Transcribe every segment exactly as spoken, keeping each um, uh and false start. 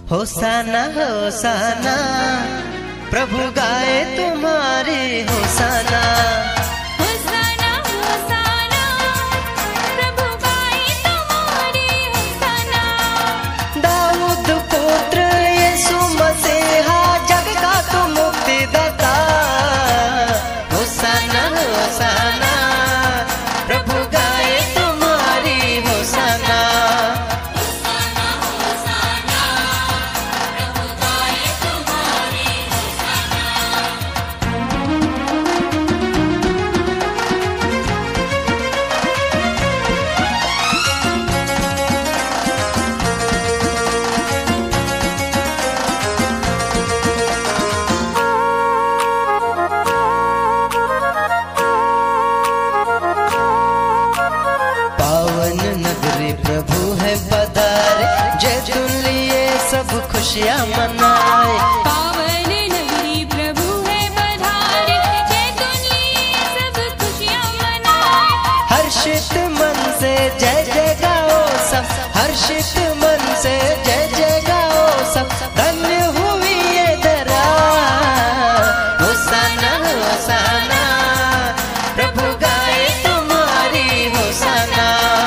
होसाना होसाना प्रभु गाए तुम्हारी होसाना। होसाना होसाना प्रभु गाए तुम्हारी होसाना। दाऊद पुत्र यीशु मसीहा जग का तू मुक्तिदाता। होसाना होसाना प्रभु गाए तुम्हारी होसाना। प्रभु है पधारे जैतून लिए सब खुशियाँ मनाए। पावन नगरी प्रभु है पधारे जैतून लिए सब खुशियाँ मनाए। हर्षित मन से जय जय गाओ सब, हर्षित मन से जय जय गाओ सब। धन्य हुई ये धरा। होसाना होसाना प्रभु गाए तुम्हारी होसाना।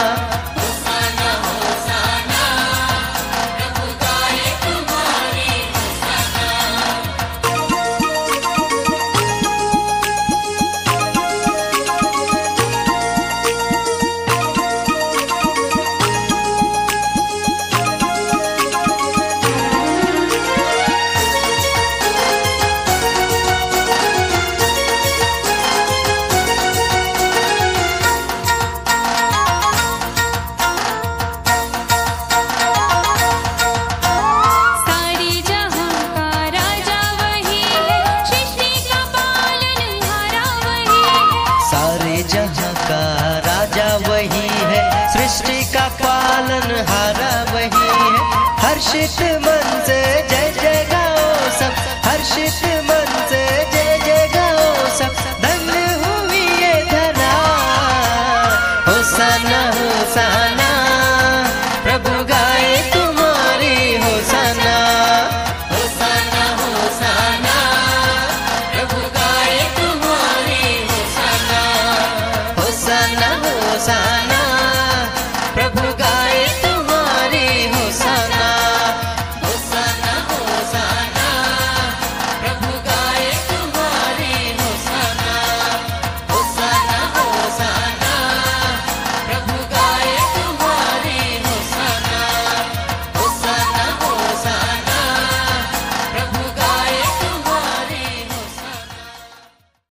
जहाँ का राजा वही है, सृष्टि का पालन हारा वही है। हर्षित मन से जय